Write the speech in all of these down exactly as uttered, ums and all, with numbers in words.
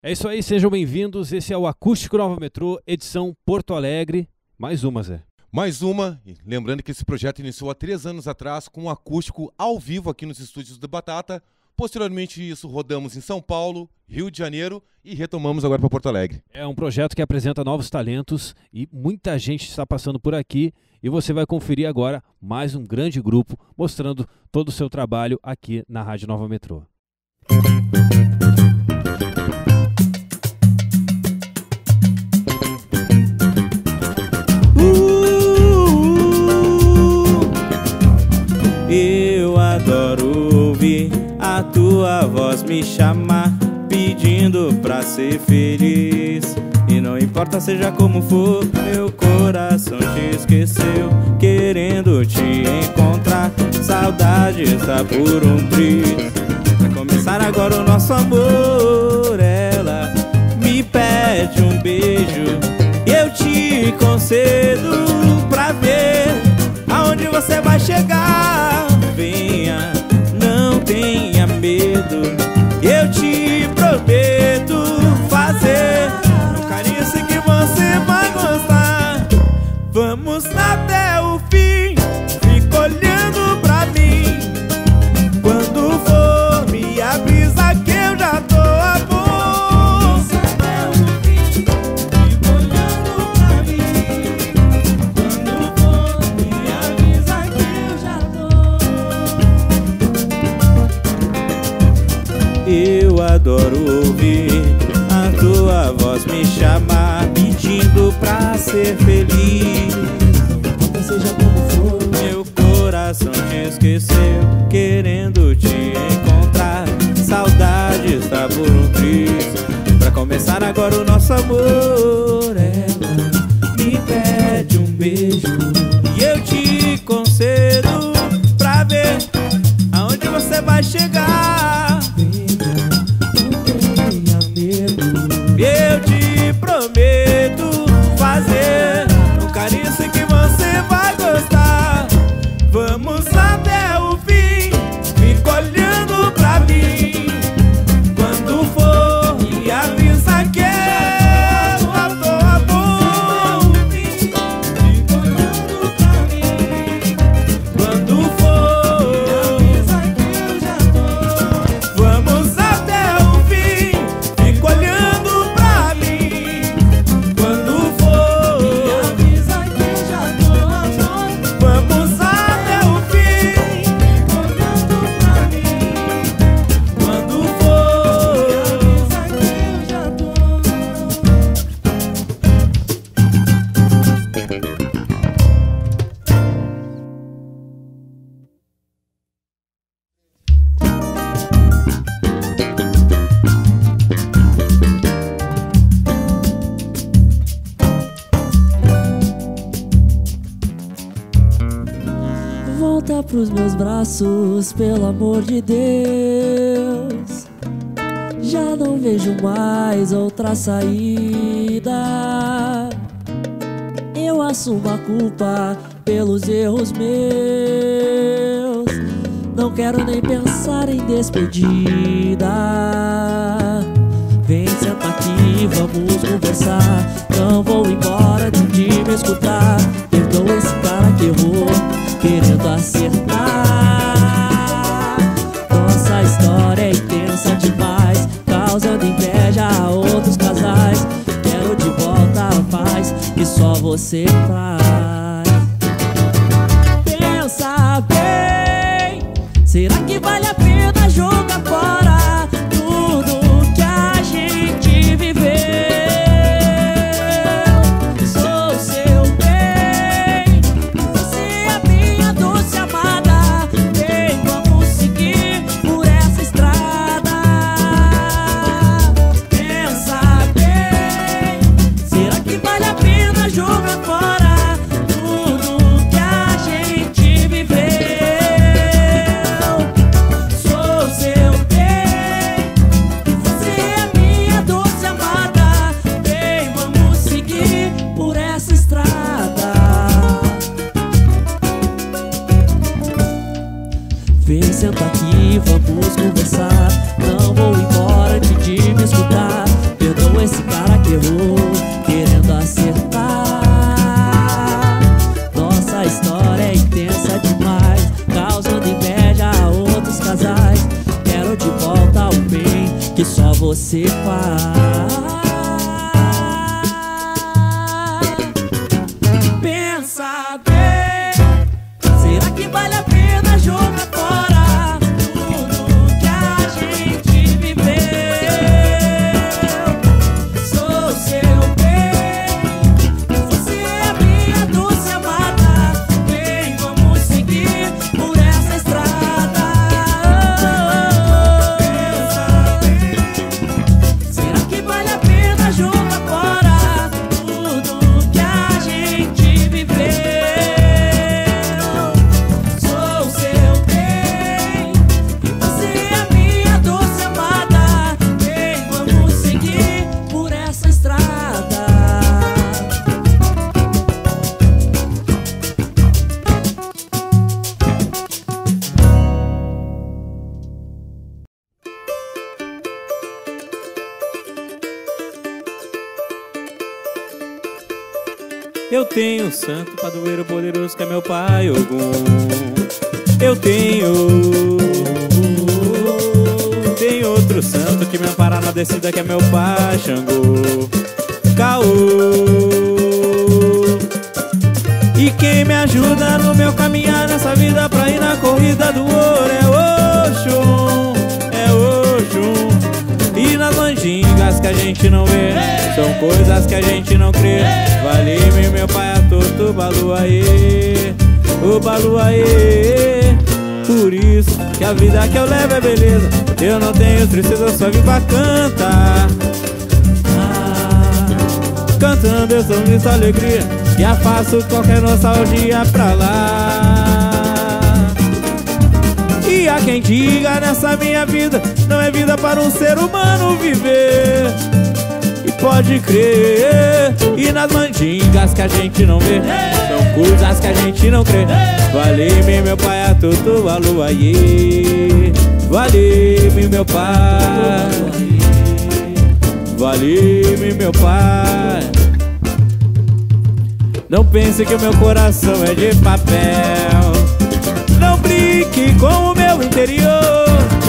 É isso aí, sejam bem-vindos. Esse é o Acústico Nova Metrô, edição Porto Alegre. Mais uma, Zé. Mais uma, lembrando que esse projeto iniciou há três anos atrás com um acústico ao vivo aqui nos estúdios do Batata. Posteriormente isso, rodamos em São Paulo, Rio de Janeiro e retomamos agora para Porto Alegre. É um projeto que apresenta novos talentos e muita gente está passando por aqui. E você vai conferir agora mais um grande grupo mostrando todo o seu trabalho aqui na Rádio Nova Metrô. Eu adoro ouvir a tua voz me chamar, pedindo pra ser feliz. E não importa seja como for, meu coração te esqueceu, querendo te encontrar. Saudade está por um triz. Pra começar agora o nosso amor, ela me pede um beijo e eu te concedo pra ver aonde você vai chegar. Venha, não tenha medo, eu te prometo fazer um carinho assim que você vai gostar. Vamos até o fim, fica olhando pra mim. Quando for, me avisa que eu já tô a bom. Até o fim, fica olhando pra mim. Quando for, me avisa que eu já tô. Eu adoro ouvir a tua voz me chamar, pedindo pra ser feliz. Seja como for, meu coração te esqueceu, querendo te encontrar. Saudade está por um triz. Pra começar agora o nosso amor, ela me pede um beijo e eu te concedo pra ver aonde você vai chegar. Venha, não tenha medo, eu te prometo fazer um carinho assim que você vai gostar. Vamos até o fim, fica olhando pra mim. Quando for, me avisa que eu já tô a bom. Fica olhando pra mim. Quando for, me avisa que eu já tô. Vamos até o fim, fica olhando pra mim. Quando for, me avisa que eu já tô a bom. Vamos até o fim, fica olhando pra mim. Quando for, me avisa que eu já tô. Volta pros meus braços, pelo amor de Deus. Já não vejo mais outra saída. Eu assumo a culpa pelos erros meus. Não quero nem pensar em despedida. Vem, senta aqui, vamos conversar. Não vou embora antes de me escutar. Perdoa esse cara que errou, querendo acertar. Nossa história é intensa demais, causando inveja a outros casais. Quero de volta a paz que só você traz. Pensa bem, será que vale a pena jogar fora tudo que a gente viveu? Sou seu bem, você é minha doce amada. Bem, vamos seguir por essa estrada. Pensa bem, será que vale a pena jogar fora tudo você faz. Pensa bem, será que vale a pena jogar fora tudo que a gente viveu? Sou seu bem, você é a minha doce amada. Vem, vamos seguir por essa estrada. Pensa bem, será que vale a pena jogar fora tudo que a gente viveu? Sou seu bem, e você é a minha doce amada. Vem, vamos seguir por essa estrada. Eu tenho um santo padroeiro poderoso que é meu pai Ogum. Eu tenho Tem outro santo que me ampara na descida que é meu pai Xangô, Caô. E quem me ajuda no meu caminhar nessa vida pra ir na corrida do ouro é Oxum, é Oxum. E nas mandingas que a gente não vê, são coisas que a gente não crê. Vale-me meu pai a toto baluaê, o baluaê. Por isso que a vida que eu levo é beleza. Eu não tenho tristeza, só vim pra cantar. ah, Cantando eu sou misto alegria, e afasto qualquer nostalgia pra lá. E há quem diga nessa minha vida não é vida para um ser humano viver. E pode crer, e nas mandingas que a gente não vê, são coisas que a gente não crê. Vale-me meu pai a tudo a lua, yeah. Vale-me meu pai, vale-me meu pai. Não pense que o meu coração é de papel, não brinque com o meu interior.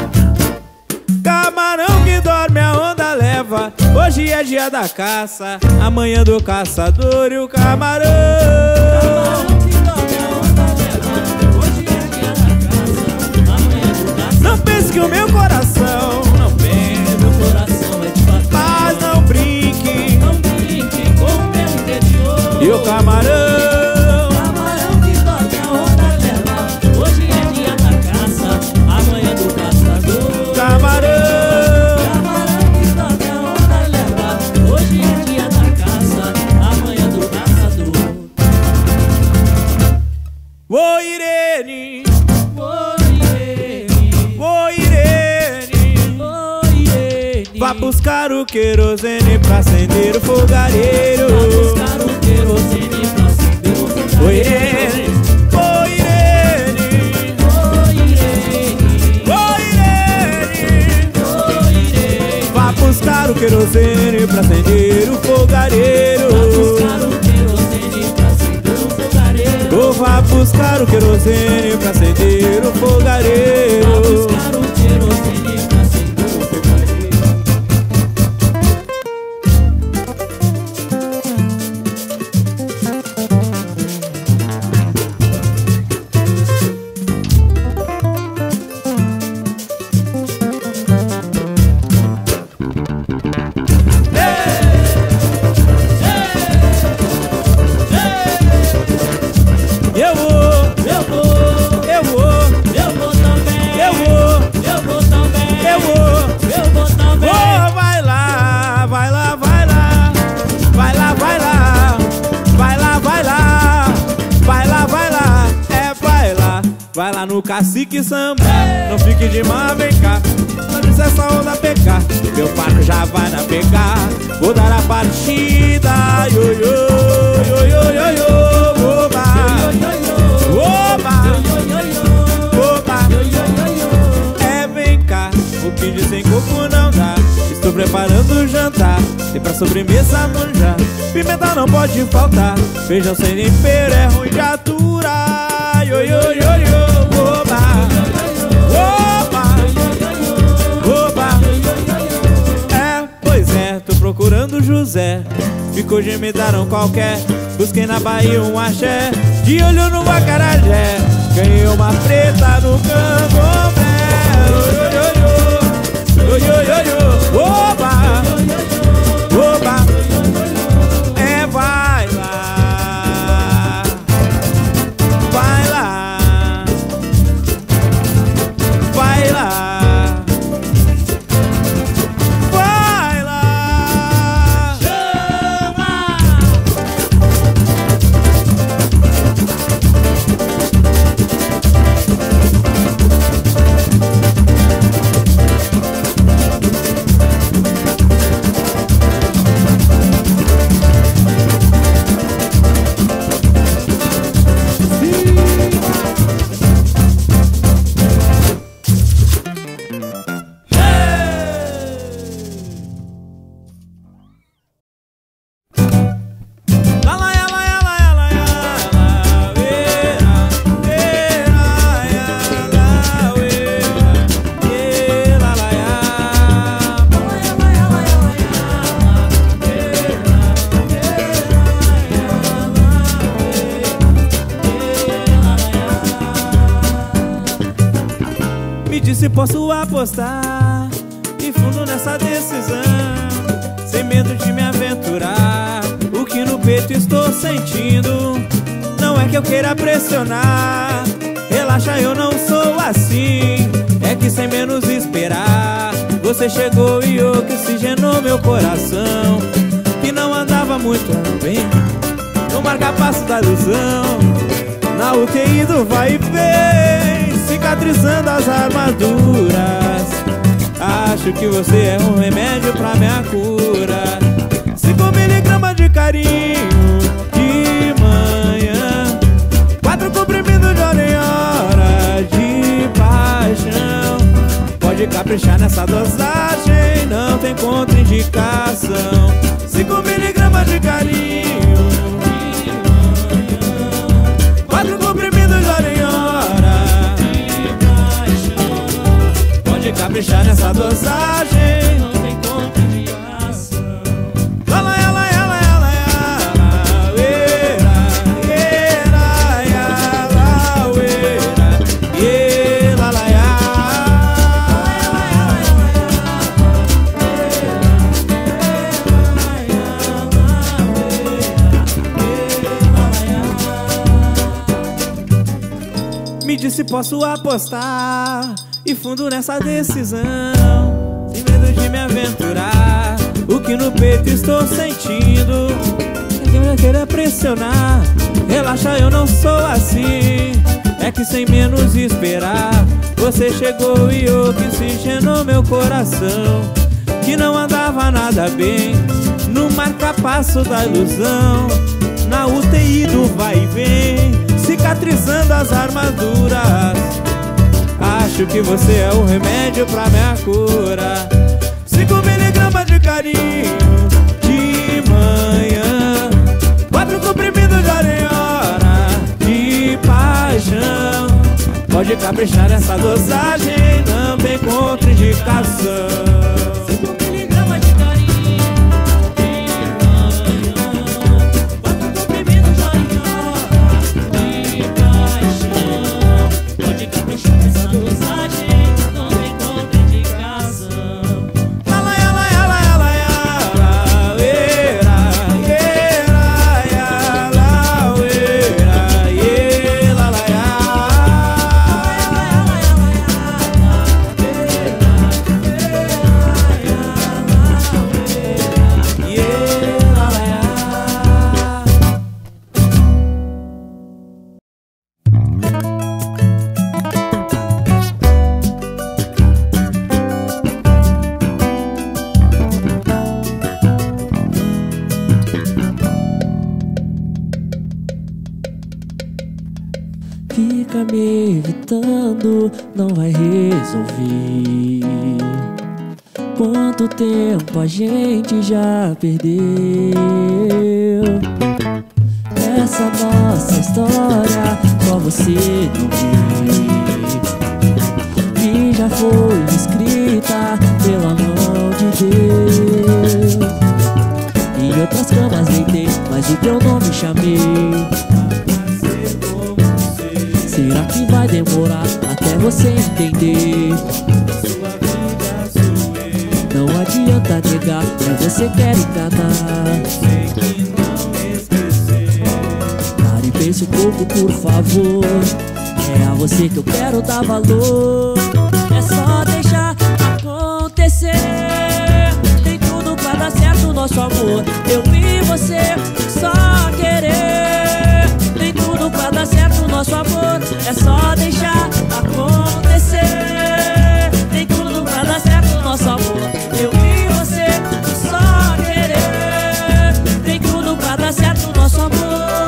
Camarão que dorme a onda leva, hoje é dia da caça, amanhã do caçador e o camarão. Camarão que dorme a onda leva, hoje é dia da caça, amanhã do caçador. Não pense que o meu coração, não pense, meu coração é de papel, mas não brinque, não brinque com o meu interior. E o camarão, ô Irene, ô Irene, ô Irene, ô Irene, vá buscar o querosene pra acender o fogareiro. Vá buscar o querosene pra acender o fogareiro. Ô Irene, ô Irene, ô Irene, ô Irene, ô Irene, vá buscar o querosene pra acender o fogareiro. Vá buscar o querosene pra acender o fogareiro. Ou vá buscar o querosene pra acender o fogareiro. Vá buscar o querosene pra acender o fogareiro. Eu vou, eu vou, eu vou, eu vou também. Eu vou, eu vou também. Eu vou, eu vou também. Oh, vai lá, vai lá, vai lá, vai lá, vai lá, vai lá, vai lá, vai lá, vai lá, é vai lá, vai lá no cacique samba. Não fique de má, vem cá, não diz essa onda pecar. Meu barco já vai navegar, vou dar a partida. Yo, yo, yo, yo, yo, yo, oba. Oba, oba, é vem cá, o que dizem coco não dá. Estou preparando o jantar, tem pra sobremesa manjar. Pimenta não pode faltar, feijão sem tempero é ruim de aturar. Yo, yo, yo, yo, oba, oba, oba, é procurando José. Ficou gemedaram qualquer, busquei na Bahia um axé. De olho no acarajé, ganhei uma preta no candomblé. Oi, oi, oi, oi, oba, oba, é vai lá, vai lá, vai lá, vai lá, chama. Se posso apostar e fundo nessa decisão, sem medo de me aventurar. O que no peito estou sentindo não é que eu queira pressionar. Relaxa, eu não sou assim. É que sem menos esperar, você chegou e oxigenou meu coração, que não andava muito bem no marca-passo da ilusão. Na U T I do vai e vem, cicatrizando as armaduras. Acho que você é um remédio pra minha cura. Cinco miligramas de carinho de manhã, quatro comprimidos de hora em hora de paixão. Pode caprichar nessa dosagem, não tem contraindicação. Cinco miligramas de carinho de manhã, quatro comprimidos de hora em hora. Pode caprichar nessa dosagem, não tem contraindicação. Ela, ela, ela, ela, ela, uera, uera, ela, uera, ela, ela, ela. Me disse posso apostar e fundo nessa decisão, sem medo de me aventurar. O que no peito estou sentindo é que eu queira pressionar. Relaxa, eu não sou assim. É que sem menos esperar, você chegou e oxigenou meu coração, que não andava nada bem no marca-passo da ilusão. Na U T I do vai e vem, cicatrizando as armaduras. Acho que você é o remédio pra minha cura. Cinco miligramas de carinho de manhã, quatro comprimidos de hora em hora de paixão. Pode caprichar nessa dosagem, não tem contraindicação. Fica me evitando, não vai resolver. Quanto tempo a gente já perdeu? Essa nossa história só você não viu, que já foi escrita pela mão de Deus. chamei. Será que vai demorar até você entender? Não adianta negar, mas você quer enganar. Pare e pense um pouco, por favor. É a você que eu quero dar valor. É só deixar acontecer. Tem tudo pra dar certo o nosso amor. Eu e você, só querer. Tem tudo pra dar certo o nosso amor. É só deixar acontecer. Tem tudo pra dar certo o nosso amor. Eu e você, só querer. Tem tudo pra dar certo o nosso amor.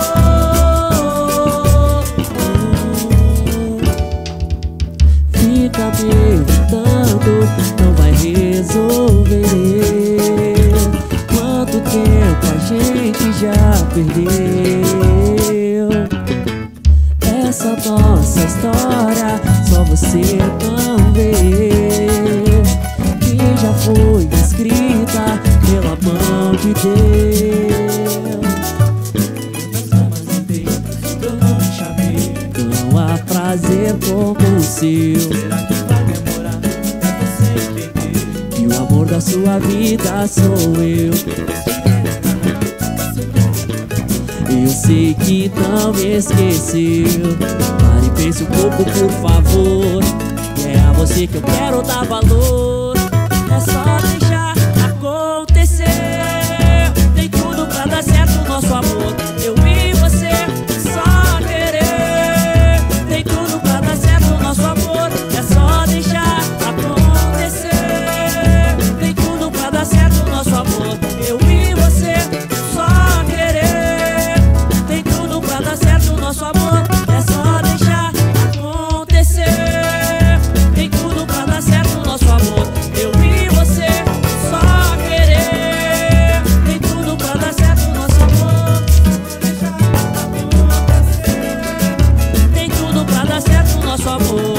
Fica me evitando, não vai resolver. Quanto tempo a gente já perdeu. Essa nossa história só você não vê, que já foi escrita pela mão de Deus. Eu não te chamei, não há prazer como o seu. Será que vai demorar pra você entender que o amor da sua vida sou eu? Eu sei que não me esqueceu. Pare e pense um pouco, por favor. É a você que eu quero dar valor. É só deixar acontecer. Tem tudo pra dar certo o nosso amor. Eu e você, só querer. Tem tudo pra dar certo o nosso amor. É só deixar acontecer. Tem tudo pra dar certo o nosso amor. Eu e você, só querer. Tem tudo pra dar certo o nosso amor. É só deixar acontecer. Tem tudo pra dar certo o nosso amor. Eu e você, só querer. Tem tudo pra dar certo o nosso amor. Tem tudo pra dar certo o nosso amor.